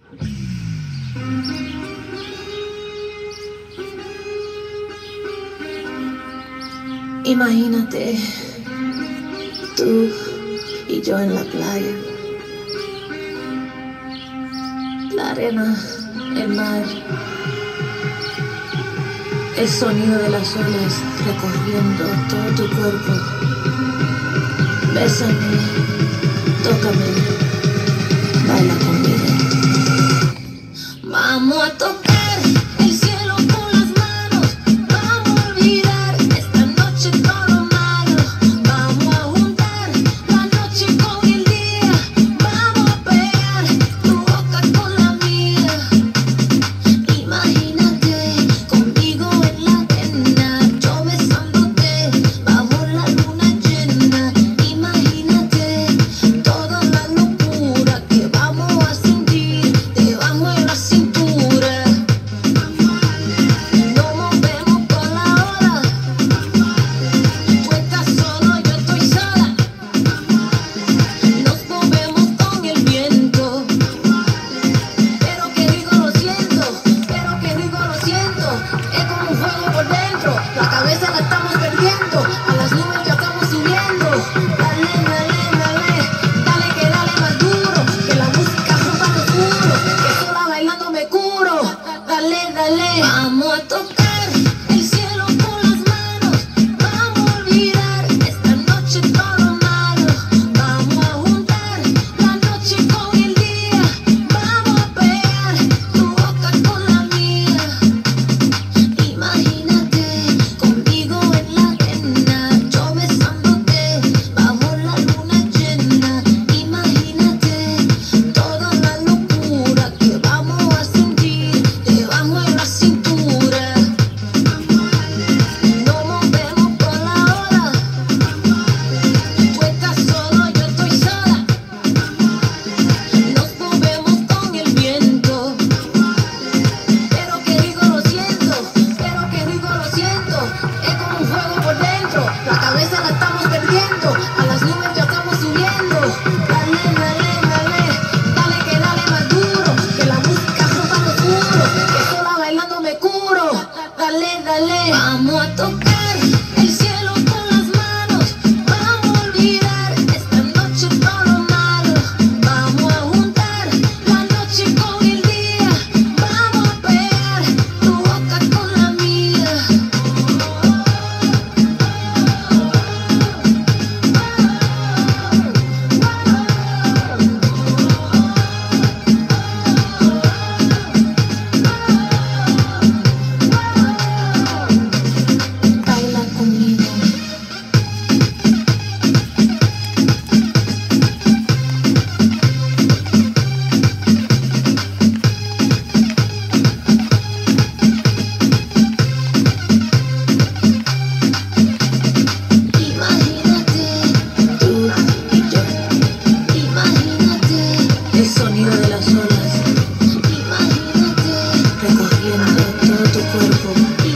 Imagínate, tú y yo en la playa, la arena, el mar, el sonido de las olas recorriendo todo tu cuerpo. Bésame, tócame, baila conmigo. Vamos a tocar el cielo con las manos, vamos a olvidar esta noche todo lo malo. Vamos a juntar la noche con el día, vamos a pegar tu boca con la mía. Imagínate conmigo en la arena, yo besándote bajo la luna llena. Imagínate toda la locura que vamos a sentir debajo de la cintura. Nos movemos con la ola, tú estás solo, yo estoy sola. Nos movemos con el viento, pero qué rico lo siento, pero qué rico lo siento. Es como un fuego por dentro, la cabeza la estamos perdiendo, a las nubes ya estamos subiendo. Dale, dale, dale, dale que dale más duro, que la música rompa lo oscuro, que sola bailando me curo. Dale, dale, vamos a tocar el cielo con las manos, vamos a olvidar esta noche todo lo malo. Vamos a juntar la noche con el día, vamos a pegar tu boca con la mía. Imagínate conmigo en la arena, yo besándote bajo la luna llena. Imagínate toda la locura que vamos a sentir debajo de la cintura. Nos movemos con la ola, tú estás solo, yo estoy sola. Nos movemos con el viento, pero qué rico lo siento, pero qué rico lo siento. Es como un fuego por dentro, la cabeza la estamos perdiendo, a las nubes ya estamos subiendo. Dale, dale, dale, dale que dale más duro, que la música rompa lo oscuro, que sola bailando me curo. Dale, dale, vamos a tocar el cielo con las manos, vamos a olvidar esta noche todo lo malo. Vamos a juntar la noche con el día, vamos a pegar tu boca con la mía. Baila conmigo. Imagínate, tú y yo. Imagínate el sonido de las olas. Imagínate recorriendo todo tu cuerpo.